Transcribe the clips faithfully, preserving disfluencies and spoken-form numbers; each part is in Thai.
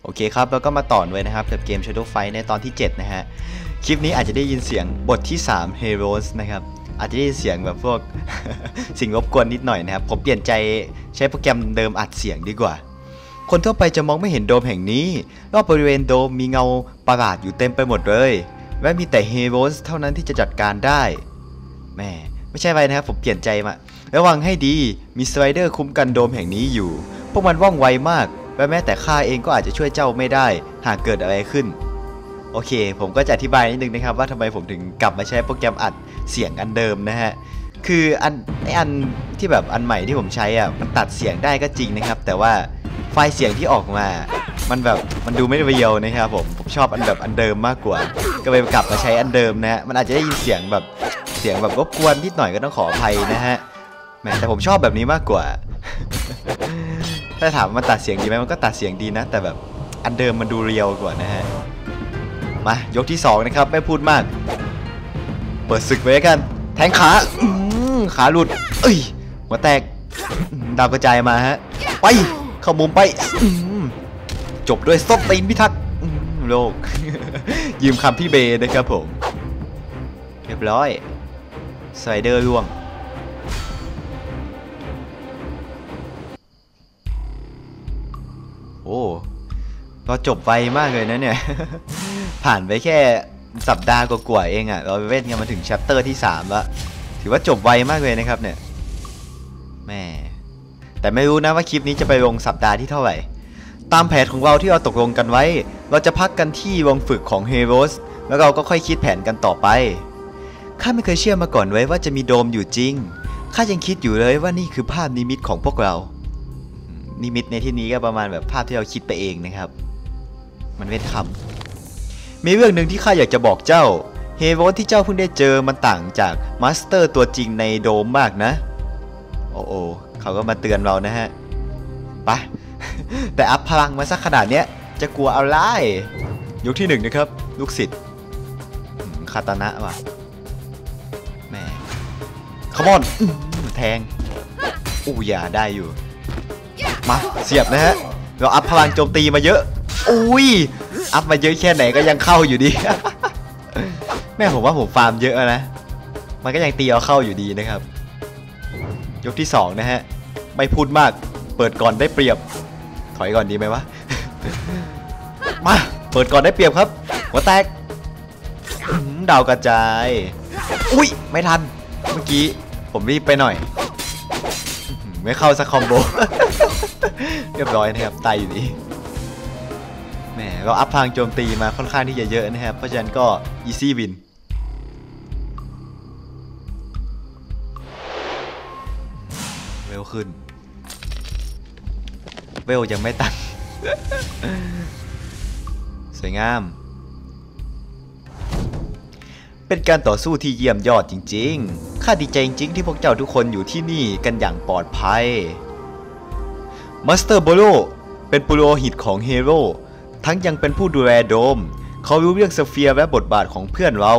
โอเคครับแล้วก็มาต่อเลยนะครับกับเกม Shadow Fight ในตอนที่เจ็ดนะฮะคลิปนี้อาจจะได้ยินเสียงบทที่สาม Heroes นะครับอาจจะได้ยินเสียงแบบพวก สิ่งรบกวนนิดหน่อยนะครับผมเปลี่ยนใจใช้โปรแกรมเดิมอัดเสียงดีกว่าคนทั่วไปจะมองไม่เห็นโดมแห่งนี้รอบบริเวณโดมมีเงาประหลาดอยู่เต็มไปหมดเลยและมีแต่ Heroes เท่านั้นที่จะจัดการได้แม่ไม่ใช่ไรนะครับผมเปลี่ยนใจมาระวังให้ดีมีสไลเดอร์คุ้มกันโดมแห่งนี้อยู่พวกมันว่องไวมากและแม้แต่ข้าเองก็อาจจะช่วยเจ้าไม่ได้หากเกิดอะไรขึ้นโอเคผมก็จะอธิบายนิดนึงนะครับว่าทำไมผมถึงกลับมาใช้โปรแกรมอัดเสียงอันเดิมนะฮะคืออันไออันที่แบบอันใหม่ที่ผมใช้อ่ะมันตัดเสียงได้ก็จริงนะครับแต่ว่าไฟล์เสียงที่ออกมามันแบบมันดูไม่เรียวนะครับผมผมชอบอันแบบอันเดิมมากกว่าก็เลยกลับมาใช้อันเดิมนะฮะมันอาจจะได้ยินเสียงแบบเสียงแบบรบกวนนิดหน่อยก็ต้องขออภัยนะฮะแหมแต่ผมชอบแบบนี้มากกว่า ถ้าถามมันตัดเสียงดีไหมมันก็ตัดเสียงดีนะแต่แบบอันเดิมมันดูเรียวกว่านะฮะมายกที่สองนะครับไม่พูดมากเปิดศึกไว้กันแทงขาขาหลุดเอ้ยหัวแตกดาวกระจายมาฮะไปเข้ามุมไปจบด้วยส้นตีนพิทักษ์โลก ยืมคำพี่เบย์นะครับผมเรียบร้อยสไลเดอร์ล่วงโอ้เราจบไวมากเลยนะเนี่ย ผ่านไปแค่สัปดาห์กว่าๆเองอะ่ะเราเล่นกันมาถึงแชปเตอร์ที่สามแล้วถือว่าจบไวมากเลยนะครับเนี่ยแม่แต่ไม่รู้นะว่าคลิปนี้จะไปลงสัปดาห์ที่เท่าไหร่ตามแผนของเราที่เราตกลงกันไว้เราจะพักกันที่วงฝึกของ Heroes แล้วเราก็ค่อยคิดแผนกันต่อไปข้าไม่เคยเชื่อมาก่อนไว้ว่าจะมีโดมอยู่จริงข้ายังคิดอยู่เลยว่านี่คือภาพนิมิตของพวกเรานิมิตในที่นี้ก็ประมาณแบบภาพที่เราคิดไปเองนะครับมันเป็นคำมีเรื่องหนึ่งที่ข้าอยากจะบอกเจ้าเฮโรสที่เจ้าเพิ่งได้เจอมันต่างจากมาสเตอร์ตัวจริงในโดมมากนะโอ้โอเขาก็มาเตือนเรานะฮะไป แต่อัพพลังมาสักขนาดเนี้ยจะกลัวอะไรยกที่หนึ่งนะครับลูกศิษย์คาตานะว่ะแม่ขมอนแทงอู้ยาได้อยู่มาเสียบนะฮะเราอัพพลังโจมตีมาเยอะอุ้ยอัพมาเยอะแค่ไหนก็ยังเข้าอยู่ดี แม่ผมว่าผมฟาร์มเยอะนะมันก็ยังตีเอาเข้าอยู่ดีนะครับยกที่สองนะฮะไม่พูดมากเปิดก่อนได้เปรียบถอยก่อนดีไหมวะ มาเปิดก่อนได้เปรียบครับหัวแตกดาวกระจายอุ้ยไม่ทันเมื่อกี้ผมรีบไปหน่อยไม่เข้าสักคอมโบ เรียบร้อยนะครับตายอยู่ดีแหมเราอัพพลังโจมตีมาค่อนข้างที่จะเยอะนะครับเพราะฉะนั้นก็ easy win เวลขึ้นเวลยังไม่ตัน สวยงามเป็นการต่อสู้ที่เยี่ยมยอดจริงๆข้าดีใจจริงๆที่พวกเจ้าทุกคนอยู่ที่นี่กันอย่างปลอดภัยมาสเตอร์โบโลเป็นปุโรหิตของเฮโร่ทั้งยังเป็นผู้ดูแลโดมเขารู้เรื่องสเฟียร์และบทบาทของเพื่อนเรา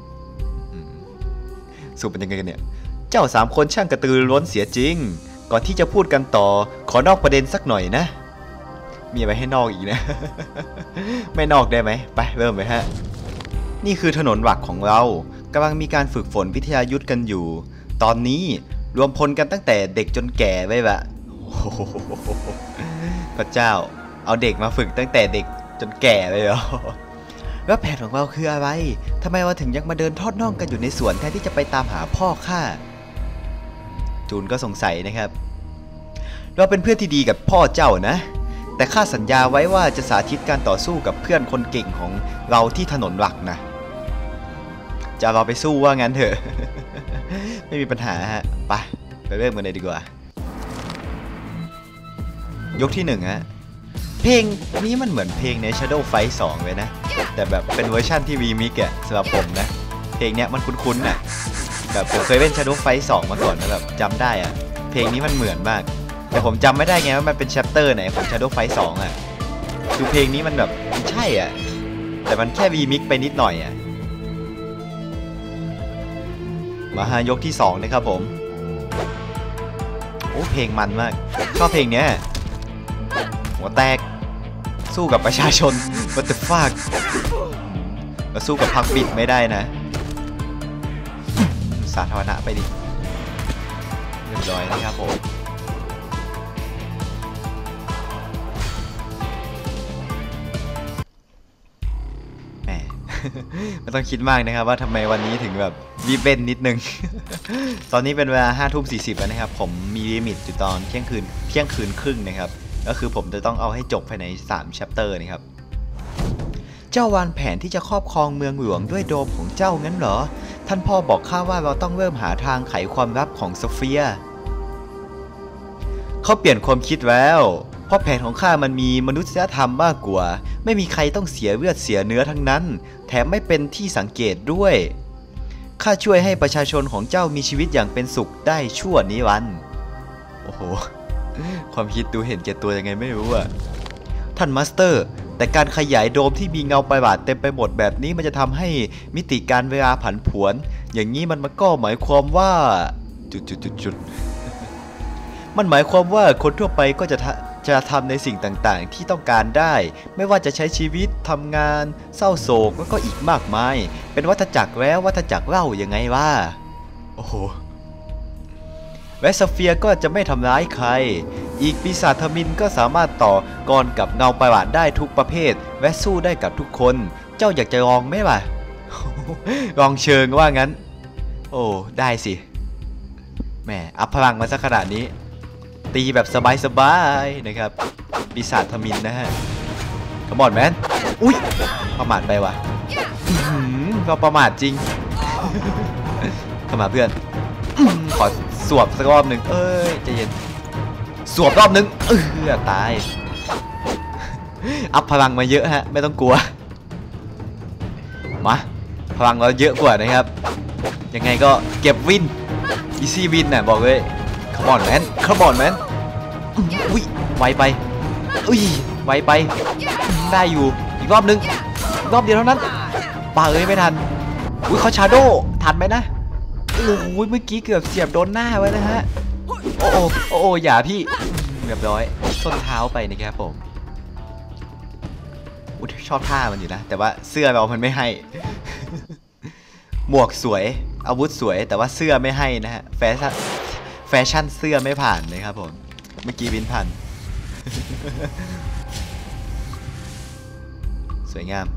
สู้เป็นยังไงกันเนี่ยเจ้าสามคนช่างกระตือรือร้นเสียจริงก่อนที่จะพูดกันต่อขอนอกประเด็นสักหน่อยนะมีอะไรให้นอกอีกนะ ไม่นอกได้ไหมไปเริ่มเลยฮะนี่คือถนนหลักของเรากำลังมีการฝึกฝนวิทยายุทธกันอยู่ตอนนี้รวมพลกันตั้งแต่เด็กจนแก่ไว้ละพระเจ้าเอาเด็กมาฝึกตั้งแต่เด็กจนแก่เลยเหรอแล้วแผนของเราคืออะไรทำไมเราถึงยังมาเดินทอดน่องกันอยู่ในสวนแทนที่จะไปตามหาพ่อข้าจูนก็สงสัยนะครับเราเป็นเพื่อนที่ดีกับพ่อเจ้านะแต่ข้าสัญญาไว้ว่าจะสาธิตการต่อสู้กับเพื่อนคนเก่งของเราที่ถนนหลักนะจะเราไปสู้ว่างั้นเถอะ ไม่มีปัญหาฮะไปไปเริ่มกันเลยดีกว่ายกที่หนึ่งฮะเพลงนี้มันเหมือนเพลงใน Shadow Fight สองเลยนะแต่แบบเป็นเวอร์ชั่นที่รีมิกซ์อะสำหรับผมนะเพลงเนี้ยมันคุ้นๆน่ะแบบผมเคยเล่น Shadow Fight สองมาก่อนนะแบบจำได้อะเพลงนี้มันเหมือนมากแต่ผมจำไม่ได้ไงว่ามันเป็น chapter ไหนของ Shadow Fight สองอะคือเพลงนี้มันแบบใช่อ่ะแต่มันแค่รีมิกซ์ไปนิดหน่อยอ่ะมาฮะยกที่สองนะครับผมโอ้เพลงมันมากชอบเพลงเนี้ยหัวแตกสู้กับประชาชนวัตถุฟากมาสู้กับพรรคบิดไม่ได้นะสาธารณะไปดิเรียบร้อยนะครับผมแหมไม่ต้องคิดมากนะครับว่าทำไมวันนี้ถึงแบบวีเบนนิดนึง ตอนนี้เป็นเวลาห้าทุ่มสี่สิบแล้วนะครับผมมีลิมิตอยู่ตอนเที่ยงคืนเที่ยงคืนครึ่งนะครับก็คือผมจะต้องเอาให้จบภายในสาม chapter นะครับเจ้าวางแผนที่จะครอบครองเมืองหลวงด้วยโดมของเจ้างั้นเหรอท่านพ่อบอกข้าว่าเราต้องเริ่มหาทางไขความลับของโซเฟียเขาเปลี่ยนความคิดแล้วเพราะแผนของข้ามันมีมนุษยธรรมมากกว่าไม่มีใครต้องเสียเลือดเสียเนื้อทั้งนั้นแถมไม่เป็นที่สังเกตด้วยข้าช่วยให้ประชาชนของเจ้ามีชีวิตอย่างเป็นสุขได้ชั่วนิรันดร์โอ้โหความคิดดูเห็นแก่ตัวยังไงไม่รู้อะท่านมาสเตอร์แต่การขยายโดมที่มีเงาประหลาดเต็มไปหมดแบบนี้มันจะทำให้มิติการเวลาผันผวนอย่างนี้มันมันก็หมายความว่าจุดจุดจุดจุดมันหมายความว่าคนทั่วไปก็จะจะทำในสิ่งต่างๆที่ต้องการได้ไม่ว่าจะใช้ชีวิตทำงานเศร้าโศกแล้วก็อีกมากมายเป็นวัฏจักรแล้ววัฏจักรเล่ายังไงว่าโอ้โหแวสเฟียก็จะไม่ทำร้ายใครอีกปีศาจทมินก็สามารถต่อกรกับเงาประหลาดได้ทุกประเภทแวะสู้ได้กับทุกคนเจ้าอยากจะลองไหมล่ะ ลองเชิงว่างั้นโอ้ได้สิแหมอัพพลังมาสักขนาดนี้ตีแบบสบายๆนะครับปีศาจทมินนะฮะขมอดแมนอุ้ยประมาทไปวะก็ประมาทจริง เข้ามาเพื่อนขอสวบสักรอบหนึ่งเอ้ยใจเย็นสวบรอบหนึ่งเออตายอัพพลังมาเยอะฮะไม่ต้องกลัวมาพลังเราเยอะกว่านะครับยังไงก็เก็บวินอีซี่วินน่ะบอกเลยขมอนแมนขมอนแมนอุ้ยไวไปอุ้ยไวไปได้อยู่อีกรอบหนึ่งรอบเดียวเท่านั้นป่าเอ้ยไม่ทันอุ้ยเขาชาโดทันไหมนะโอ้โหเมื่อกี้เกือบเสียบโดนหน้าไว้นะฮะโอ้โอ้โอ้อย่าพี่เรียบร้อยส้นเท้าไปนะครับผมอุ๊ยชอบท่ามันอยู่นะแต่ว่าเสื้อเรามันไม่ให้ หมวกสวยอาวุธสวยแต่ว่าเสื้อไม่ให้นะฮะแฟชั่นแฟชั่นเสื้อไม่ผ่านนะครับผมเมื่อกี้วินผ่าน สวยงาม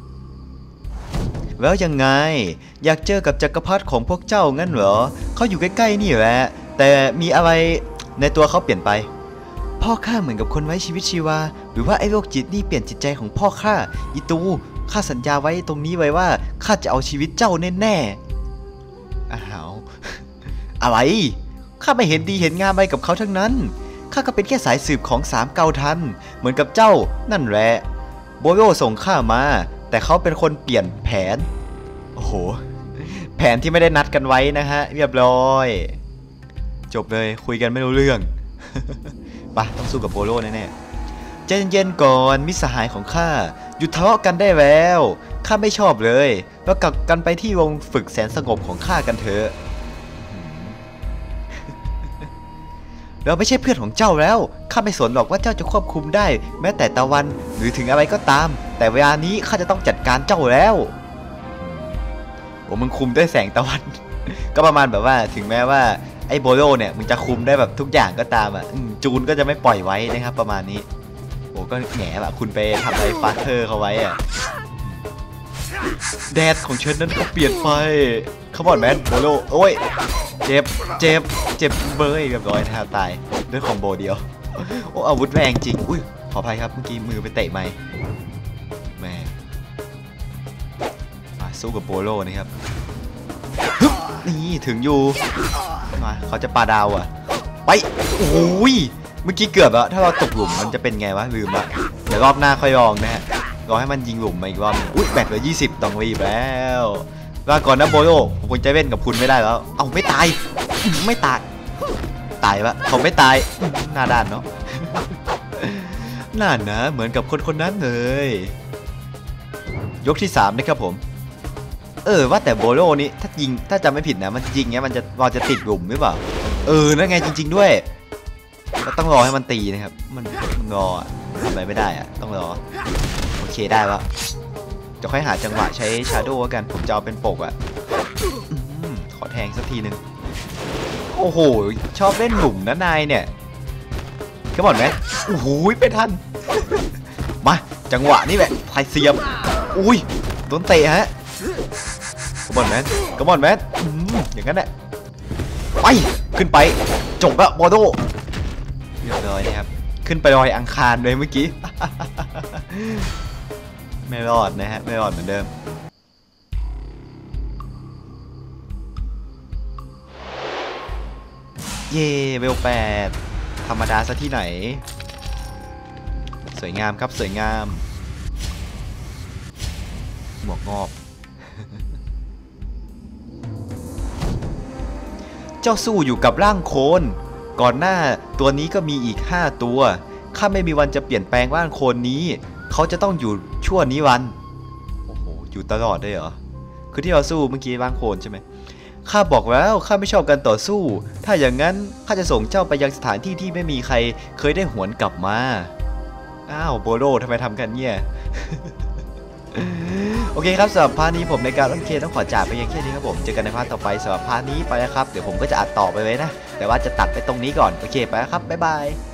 แล้วยังไงอยากเจอกับจักรพรรดิของพวกเจ้างั้นเหรอเขาอยู่ใกล้ๆนี่แหละแต่มีอะไรในตัวเขาเปลี่ยนไปพ่อข้าเหมือนกับคนไว้ชีวิตชีวาหรือว่าไอ้โรคจิตนี่เปลี่ยนจิตใจของพ่อข้าอีตูข้าสัญญาไว้ตรงนี้ไว้ว่าข้าจะเอาชีวิตเจ้าแน่ๆอ้าวอะไรข้าไม่เห็นดีเห็นงามอะไรกับเขาทั้งนั้นข้าก็เป็นแค่สายสืบของสามเกาทันเหมือนกับเจ้านั่นแหละโบโยส่งข้ามาแต่เขาเป็นคนเปลี่ยนแผนโอ้โหแผนที่ไม่ได้นัดกันไว้นะฮะเรียบร้อยจบเลยคุยกันไม่รู้เรื่อง ปะต้องสู้กับโบโลแน่ๆใจเย็นๆก่อนมิตรสหายของข้าหยุดทะเลาะกันได้แล้วข้าไม่ชอบเลยแล้วกลับกันไปที่วงฝึกแสนสงบของข้ากันเถอะ เราไม่ใช่เพื่อนของเจ้าแล้วข้าไม่สนหรอกว่าเจ้าจะควบคุมได้แม้แต่ตะวันหรือถึงอะไรก็ตามแต่เวลานี้ข้าจะต้องจัดการเจ้าแล้วโอ้มึงคุมด้วยแสงตะวัน ก็ประมาณแบบว่าถึงแม้ว่าไอ้โบโลเนี่ยมึงจะคุมได้แบบทุกอย่างก็ตามอ่ะจูนก็จะไม่ปล่อยไว้นะครับประมาณนี้โอ้ก็แง่แบบคุณไปทำอะไรฟาเธอร์เขาไว้อ่ะแดดของฉันนั้นก็เปลี่ยนไปขมอนแมนโบโลโอ้ยเจ็บเจ็บเจ็บเบยเรียบร้อยนะครับตายด้วยของโบเดียวโอ้อาวุธแรงจริงอุ้ยขออภัยครับเมื่อกี้มือไปเตะไม้แม่มาสู้กับโบโลนะครับนี่ถึงอยู่มาเขาจะปาดาวอ่ะไปโอ้ยเมื่อกี้เกือบอะถ้าเราตกหลุมมันจะเป็นไงวะลืมอะเดี๋ยวรอบหน้าค่อยลองนะฮะรอให้มันยิงหลุมมาอีกรอบอุ้ยแบตเหลือยี่สิบต้องรีบแล้วลาก่อนนะโบโลผมคงจะเล่นกับคุณไม่ได้แล้วเอ้าไม่ตายไม่ตายตายวะเขาไม่ตายหน้าด้านเนาะ น่านะเหมือนกับคนคนนั้นเลยยกที่สามนะครับผมเออว่าแต่โบโลนี้ถ้ายิงถ้าจำไม่ผิดนะมันยิงเงี้ยมันจะเราจะติดหลุมหรือเปล่าเออนั่นไงจริงๆด้วยแล้วต้องรอให้มันตีนะครับมันมันรอทำอะไรไม่ได้อะต้องรอโอเคได้แล้วจะค่อยหาจังหวะใช้ชาโดว์กันผมจะเอาเป็นปกอะขอแทงสักทีนึงโอ้โหชอบเล่นหลุมนะนายเนี่ยก็บอกไหมโอ้โหเป็นทันมาจังหวะนี่แหละไทยเสียมอุ้ยโดนเตะฮะก็บอกไหมก็บอกไหมอย่างนั้นแหละไปขึ้นไปจบละบอโดเรียบร้อยนะครับขึ้นไปลอยอังคารเลยเมื่อกี้ ไม่รอดนะฮะไม่รอดเหมือนเดิมเย่เวลแปดธรรมดาซะที่ไหนสวยงามครับสวยงามหมวกงอบ เจ้าสู้อยู่กับร่างโคลนก่อนหน้าตัวนี้ก็มีอีกห้าตัวข้าไม่มีวันจะเปลี่ยนแปลงร่างโคลนนี้เขาจะต้องอยู่ชั่วนิรันดร์โอ้โหอยู่ตลอดได้เหรอคือที่เราสู้เมื่อกี้ร่างโคลนใช่ไหมข้าบอกแล้วข้าไม่ชอบการต่อสู้ถ้าอย่างนั้นข้าจะส่งเจ้าไปยังสถานที่ที่ไม่มีใครเคยได้หวนกลับมาอ้าวโบโลทำไมทำกันเนี่ย โอเคครับสำหรับพาร์ทนี้ผมในการเล่นเคต้องขอจากไปยังแค่นี้ครับผมเจอกันในพาร์ทต่อไปสำหรับพาร์ทนี้ไปแล้วครับเดี๋ยวผมก็จะอัดต่อไปไว้นะแต่ว่าจะตัดไปตรงนี้ก่อนโอเคไปแล้วครับบ๊ายบาย